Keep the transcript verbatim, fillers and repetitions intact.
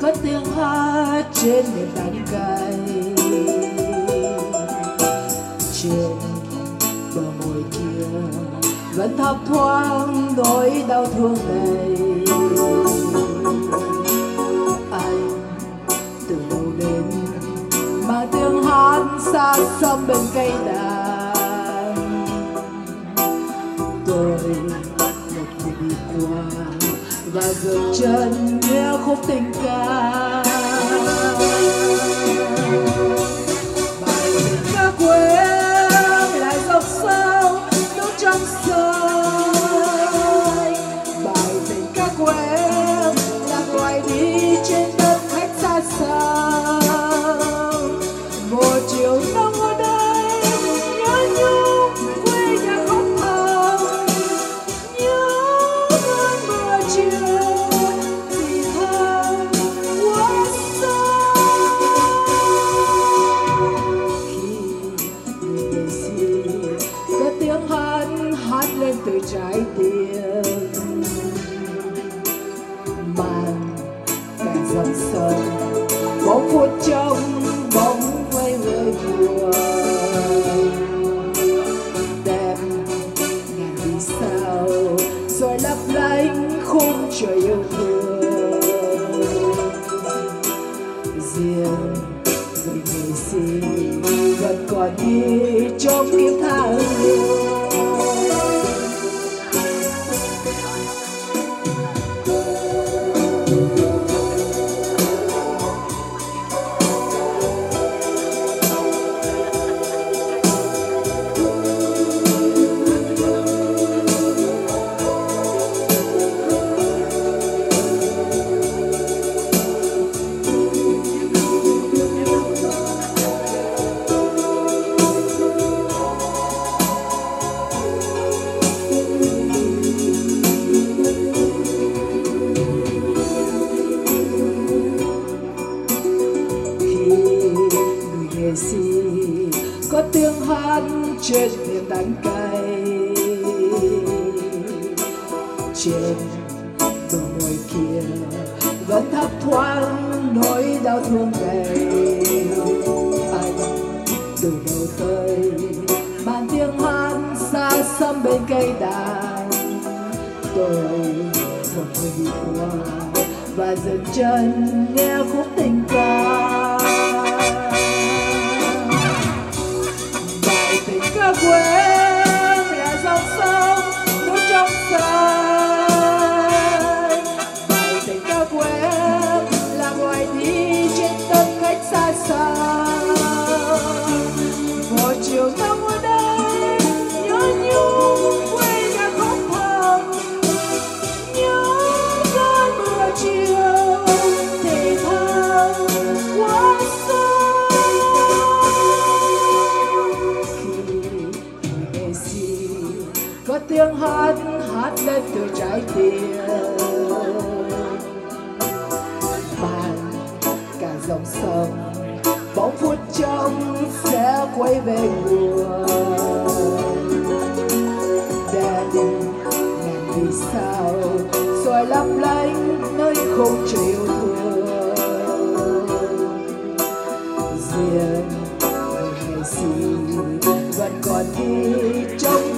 cất tiếng hát trên nền đàn cày. Trên bờ môi kia vẫn thấp thoáng nỗi đau thương này. Anh từ đâu đến mang tiếng hát xa xăm bên cây đàn. Tôi một khi đi qua và dừng chân nghe khúc tình ca. Bài tình ca quê lại dọc sông nước trong xanh. Bài tình ca quê là gọi đi trên đất khách xa xăm. Một chiều nắng ở đây nhớ nhung quê nhà khóc thầm. Nhớ cơn mưa chiều thì thầm quá xa. Khi người nghệ sĩ cất tiếng hát hát lên từ trái tim, mang cả dòng sông bóng phút trong bóng vây với buồn. Đem ngàn vì sao rồi lấp lánh khung trời yêu thương. Riêng người nghệ sĩ vẫn còn đi trong kiếp tha hương. Nghệ sĩ có tiếng hát trên nền đàn cày. Trên bờ môi kia vẫn thấp thoáng nỗi đau thương này. Anh từ đâu tới mang tiếng hát xa xăm bên cây đàn. Tôi một người đi qua và dừng chân nghe khúc tình ca. Ca quê là dòng sông nước trong xanh. Bài tình ca quê là gọi đi trên đất khách xa xăm. Một chiều nắng ở đây nhớ nhung quê nhà khóc thầm. Nhớ cơn mưa chiều thì thầm quá xa. Có tiếng hát hát lên từ trái tim, mang cả dòng sông bóng phút trong sẽ quay về nguồn. Đèn ngàn vì sao rồi lấp lánh nơi không trời yêu thương. Riêng người nghệ sĩ vẫn còn đi trong